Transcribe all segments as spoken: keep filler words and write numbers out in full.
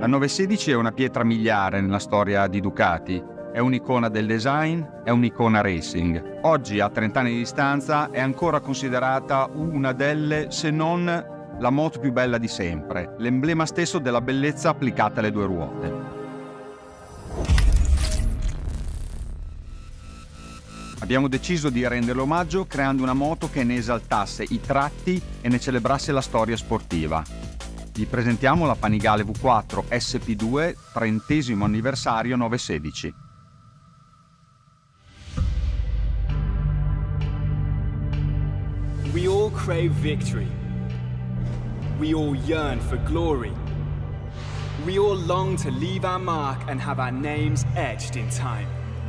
La novecentosedici è una pietra miliare nella storia di Ducati. È un'icona del design, è un'icona racing. Oggi, a trenta anni di distanza, è ancora considerata una delle, se non la moto più bella di sempre, l'emblema stesso della bellezza applicata alle due ruote. Abbiamo deciso di renderle omaggio creando una moto che ne esaltasse i tratti e ne celebrasse la storia sportiva. Vi presentiamo la Panigale V quattro S P due trentesimo anniversario novecentosedici. We all crave victory. We all yearn for glory. We all long to leave our mark and have our names etched in time.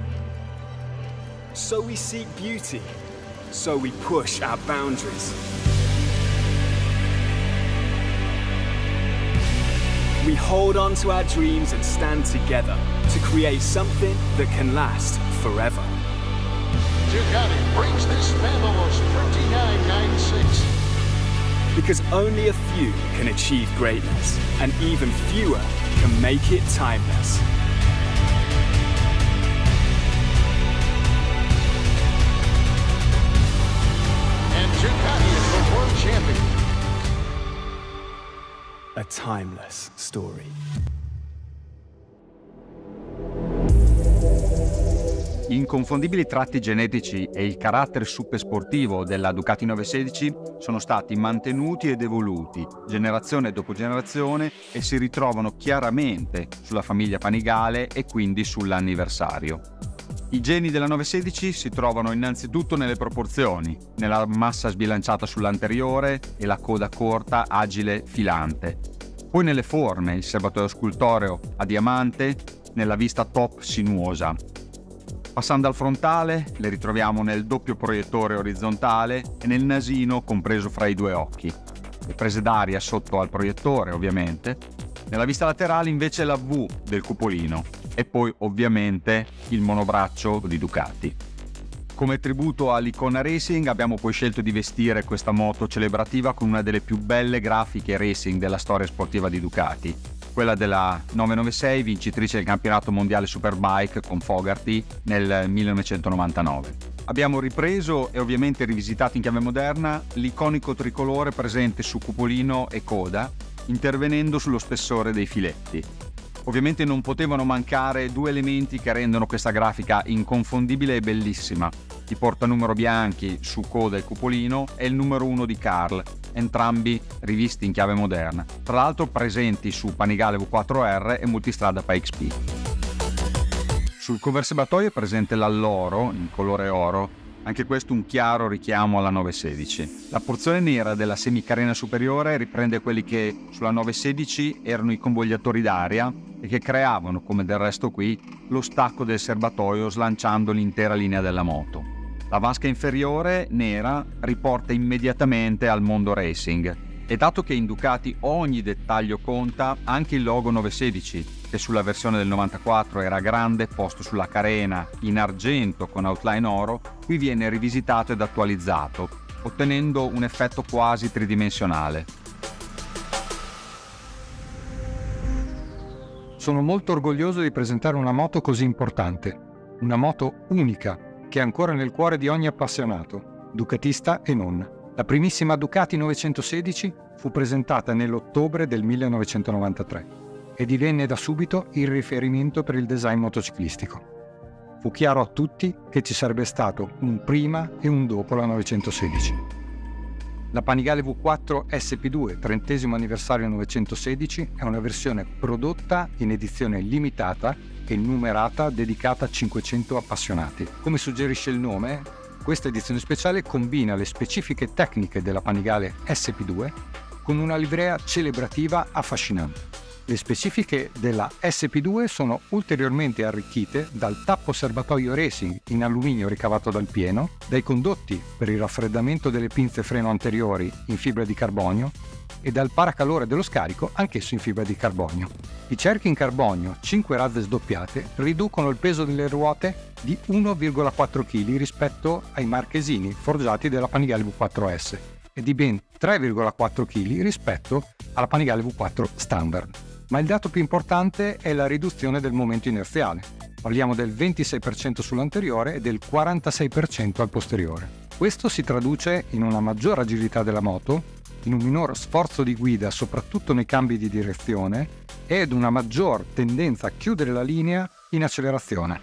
So we seek beauty. So we push our boundaries. We hold on to our dreams and stand together to create something that can last forever. Ducati brings this fabulous thirty-nine ninety-six. Because only a few can achieve greatness, and even fewer can make it timeless. And Ducati is the world champion. A timeless story. Gli inconfondibili tratti genetici e il carattere super sportivo della Ducati novecentosedici sono stati mantenuti ed evoluti generazione dopo generazione e si ritrovano chiaramente sulla famiglia Panigale e quindi sull'anniversario. I geni della novecentosedici si trovano innanzitutto nelle proporzioni, nella massa sbilanciata sull'anteriore e la coda corta, agile, filante. Poi nelle forme, il serbatoio scultoreo a diamante, nella vista top sinuosa. Passando al frontale, le ritroviamo nel doppio proiettore orizzontale e nel nasino compreso fra i due occhi. Le prese d'aria sotto al proiettore, ovviamente. Nella vista laterale invece la V del cupolino e poi ovviamente il monobraccio di Ducati. Come tributo all'icona racing abbiamo poi scelto di vestire questa moto celebrativa con una delle più belle grafiche racing della storia sportiva di Ducati, quella della novecentonovantasei, vincitrice del campionato mondiale Superbike con Fogarty nel millenovecentonovantanove. Abbiamo ripreso e ovviamente rivisitato in chiave moderna l'iconico tricolore presente su cupolino e coda, intervenendo sullo spessore dei filetti. Ovviamente non potevano mancare due elementi che rendono questa grafica inconfondibile e bellissima: i portanumero bianchi su coda e cupolino e il numero uno di Carl, entrambi rivisti in chiave moderna, tra l'altro presenti su Panigale V quattro R e Multistrada Pikes Peak. Sul cover serbatoio è presente l'alloro in colore oro, anche questo un chiaro richiamo alla novecentosedici. La porzione nera della semicarena superiore riprende quelli che sulla novecentosedici erano i convogliatori d'aria e che creavano, come del resto qui, lo stacco del serbatoio slanciando l'intera linea della moto. La vasca inferiore, nera, riporta immediatamente al mondo racing. E dato che in Ducati ogni dettaglio conta, anche il logo novecentosedici, che sulla versione del novantaquattro era grande, posto sulla carena in argento con outline oro, qui viene rivisitato ed attualizzato, ottenendo un effetto quasi tridimensionale. Sono molto orgoglioso di presentare una moto così importante, una moto unica che è ancora nel cuore di ogni appassionato, ducatista e non. La primissima Ducati novecentosedici fu presentata nell'ottobre del millenovecentonovantatré e divenne da subito il riferimento per il design motociclistico. Fu chiaro a tutti che ci sarebbe stato un prima e un dopo la novecentosedici. La Panigale V quattro S P due trentesimo anniversario novecentosedici è una versione prodotta in edizione limitata e numerata dedicata a cinquecento appassionati. Come suggerisce il nome, questa edizione speciale combina le specifiche tecniche della Panigale S P due con una livrea celebrativa affascinante. Le specifiche della S P due sono ulteriormente arricchite dal tappo serbatoio racing in alluminio ricavato dal pieno, dai condotti per il raffreddamento delle pinze freno anteriori in fibra di carbonio e dal paracalore dello scarico anch'esso in fibra di carbonio. I cerchi in carbonio cinque razze sdoppiate riducono il peso delle ruote di uno virgola quattro chili rispetto ai marchesini forgiati della Panigale V quattro S e di ben tre virgola quattro chili rispetto alla Panigale V quattro standard. Ma il dato più importante è la riduzione del momento inerziale. Parliamo del ventisei per cento sull'anteriore e del quarantasei per cento al posteriore. Questo si traduce in una maggior agilità della moto, in un minor sforzo di guida soprattutto nei cambi di direzione ed una maggior tendenza a chiudere la linea in accelerazione.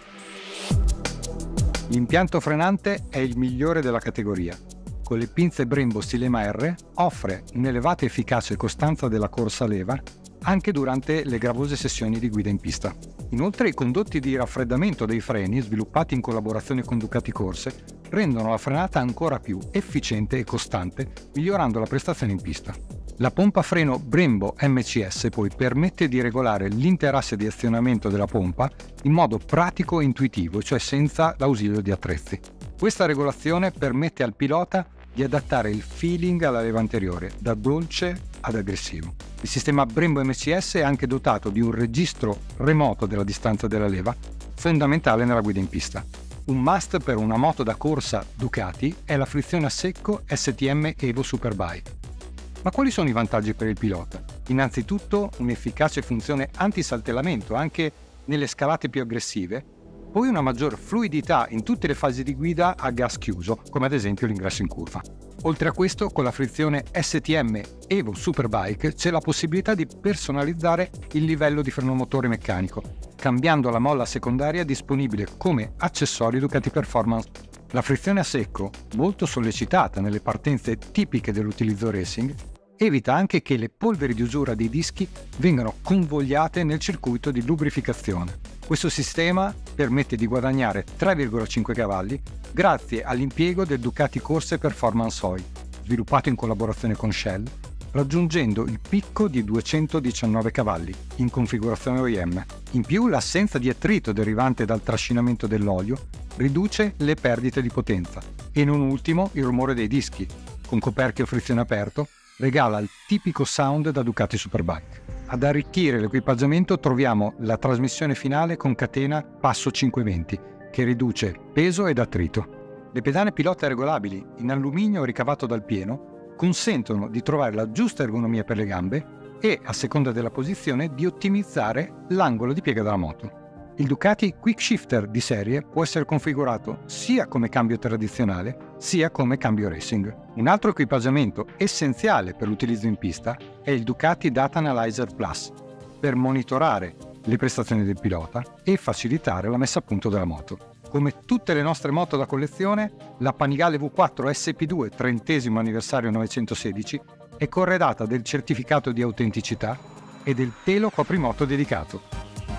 L'impianto frenante è il migliore della categoria. Con le pinze Brembo Stilema R offre un'elevata efficacia e costanza della corsa a leva anche durante le gravose sessioni di guida in pista. Inoltre i condotti di raffreddamento dei freni, sviluppati in collaborazione con Ducati Corse, rendono la frenata ancora più efficiente e costante, migliorando la prestazione in pista. La pompa freno Brembo M C S poi permette di regolare l'intero asse di azionamento della pompa in modo pratico e intuitivo, cioè senza l'ausilio di attrezzi. Questa regolazione permette al pilota di adattare il feeling alla leva anteriore, da dolce ad aggressivo. Il sistema Brembo M C S è anche dotato di un registro remoto della distanza della leva, fondamentale nella guida in pista. Un must per una moto da corsa Ducati è la frizione a secco S T M Evo Superbike. Ma quali sono i vantaggi per il pilota? Innanzitutto un'efficace funzione antisaltellamento anche nelle scalate più aggressive, poi una maggior fluidità in tutte le fasi di guida a gas chiuso, come ad esempio l'ingresso in curva. Oltre a questo, con la frizione S T M Evo Superbike c'è la possibilità di personalizzare il livello di frenomotore meccanico, cambiando la molla secondaria disponibile come accessorio Ducati Performance. La frizione a secco, molto sollecitata nelle partenze tipiche dell'utilizzo racing, evita anche che le polveri di usura dei dischi vengano convogliate nel circuito di lubrificazione. Questo sistema permette di guadagnare tre virgola cinque cavalli grazie all'impiego del Ducati Corse Performance Oil, sviluppato in collaborazione con Shell, raggiungendo il picco di duecentodiciannove cavalli in configurazione O E M. In più, l'assenza di attrito derivante dal trascinamento dell'olio riduce le perdite di potenza e non ultimo il rumore dei dischi, con coperchio frizione aperto, regala il tipico sound da Ducati Superbike. Ad arricchire l'equipaggiamento troviamo la trasmissione finale con catena passo cinquecentoventi, che riduce peso ed attrito. Le pedane pilota regolabili in alluminio ricavato dal pieno consentono di trovare la giusta ergonomia per le gambe e, a seconda della posizione, di ottimizzare l'angolo di piega della moto. Il Ducati Quick Shifter di serie può essere configurato sia come cambio tradizionale sia come cambio racing. Un altro equipaggiamento essenziale per l'utilizzo in pista è il Ducati Data Analyzer Plus per monitorare le prestazioni del pilota e facilitare la messa a punto della moto. Come tutte le nostre moto da collezione, la Panigale V quattro S P due trentesimo anniversario novecentosedici è corredata del certificato di autenticità e del telo coprimoto dedicato.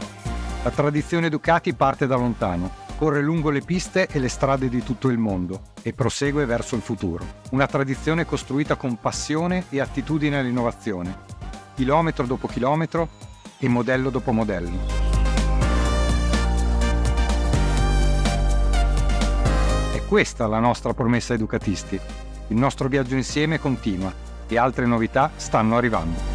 La tradizione Ducati parte da lontano, corre lungo le piste e le strade di tutto il mondo e prosegue verso il futuro. Una tradizione costruita con passione e attitudine all'innovazione, chilometro dopo chilometro e modello dopo modello. È questa la nostra promessa ai ducatisti. Il nostro viaggio insieme continua e altre novità stanno arrivando.